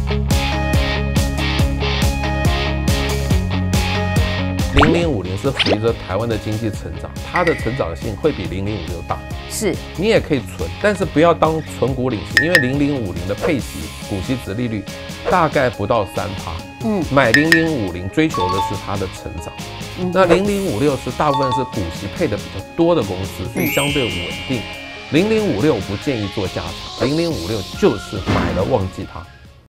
0050是随着台湾的经济成长，它的成长性会比0056大。 是， 你也可以存，但是不要当存股领息，因为0050的配息股息殖利率大概不到3%。买0050追求的是它的成长。那0056是大部分是股息配的比较多的公司，所以相对稳定。0056不建议做价差，0056就是买了忘记它。